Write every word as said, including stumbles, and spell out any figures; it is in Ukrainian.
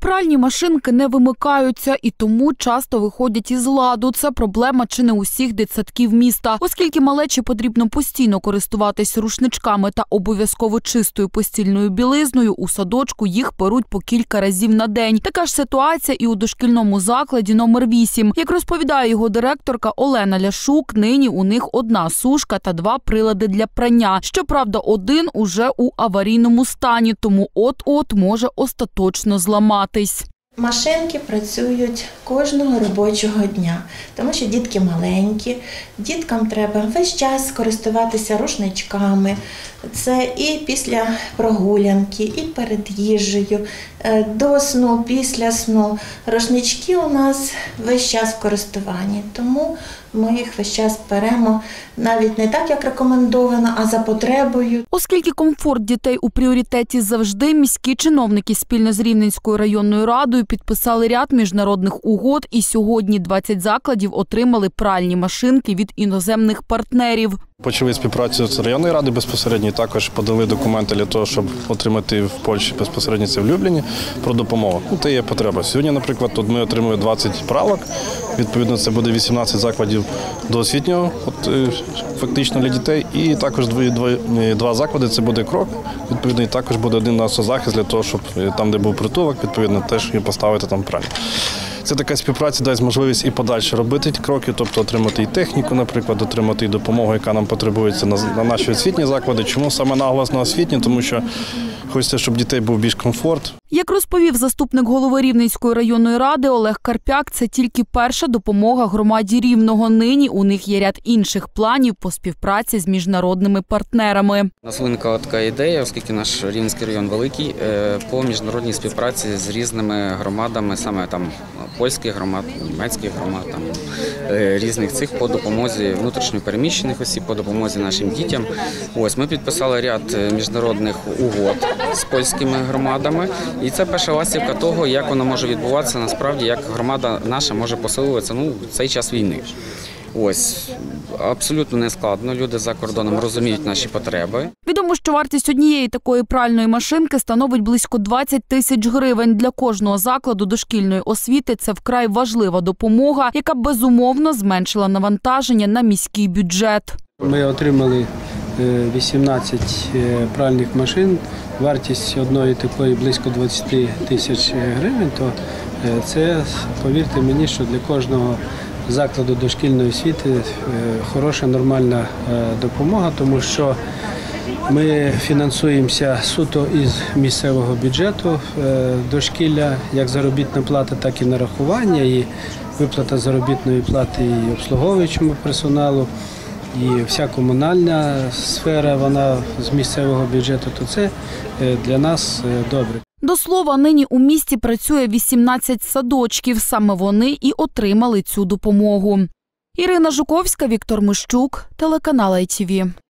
Пральні машинки не вимикаються і тому часто виходять із ладу. Це проблема чи не усіх дитсадків міста. Оскільки малечі потрібно постійно користуватись рушничками та обов'язково чистою постільною білизною, у садочку їх перуть по кілька разів на день. Така ж ситуація і у дошкільному закладі номер вісім. Як розповідає його директорка Олена Ляшук, нині у них одна сушка та два прилади для прання. Щоправда, один уже у аварійному стані, тому от-от може остаточно зламатись. Машинки працюють кожного робочого дня, тому що дітки маленькі, діткам треба весь час користуватися рушничками. Це і після прогулянки, і перед їжею, до сну, після сну. Рушнички у нас весь час в користуванні, тому ми їх весь час беремо навіть не так, як рекомендовано, а за потребою. Оскільки комфорт дітей у пріоритеті завжди, міські чиновники спільно з Рівненською районною радою підписали ряд міжнародних угод, і сьогодні двадцять закладів отримали пральні машинки від іноземних партнерів. Почали співпрацю з районною радою безпосередньо, також подали документи для того, щоб отримати в Польщі безпосередньо це в Любліні про допомогу. Ну, це є потреба. Сьогодні, наприклад, тут ми отримуємо двадцять пралок, відповідно це буде вісімнадцять закладів доосвітнього, от, фактично для дітей, і також два, два, два заклади, це буде крок, відповідно, і також буде один насозахист для того, щоб там, де був притулок, відповідно, теж і поставити там пральню. Це така співпраця дасть можливість і подальше робити кроки, тобто отримати і техніку, наприклад, отримати і допомогу, яка нам потребується на наші освітні заклади. Чому саме наголос на освітні? Тому що хочеться, щоб дітей був більш комфорт. Як розповів заступник голови Рівненської районної ради Олег Карпяк, це тільки перша допомога громаді Рівного. Нині у них є ряд інших планів по співпраці з міжнародними партнерами. У нас виникла така ідея, оскільки наш Рівненський район великий, по міжнародній співпраці з різними громадами, саме там польських громад, німецьких громад, там, різних цих по допомозі внутрішньопереміщених осіб, по допомозі нашим дітям. Ось ми підписали ряд міжнародних угод з польськими громадами. І це перша ластівка того, як воно може відбуватися насправді, як громада наша може посилюватися ну, в цей час війни. Ось, абсолютно не складно, люди за кордоном розуміють наші потреби. Відомо, що вартість однієї такої пральної машинки становить близько двадцять тисяч гривень. Для кожного закладу дошкільної освіти це вкрай важлива допомога, яка безумовно зменшила навантаження на міський бюджет. Ми отримали вісімнадцять пральних машин, вартість одної такої близько двадцять тисяч гривень, то це, повірте мені, що для кожного закладу дошкільної освіти хороша, нормальна допомога, тому що ми фінансуємося суто із місцевого бюджету дошкілля, як заробітна плата, так і нарахування, і виплата заробітної плати і обслуговуючому персоналу. І вся комунальна сфера, вона з місцевого бюджету, то це для нас добре. До слова, нині у місті працює вісімнадцять садочків. Саме вони і отримали цю допомогу. Ірина Жуковська, Віктор Мищук, телеканал ай ті ві.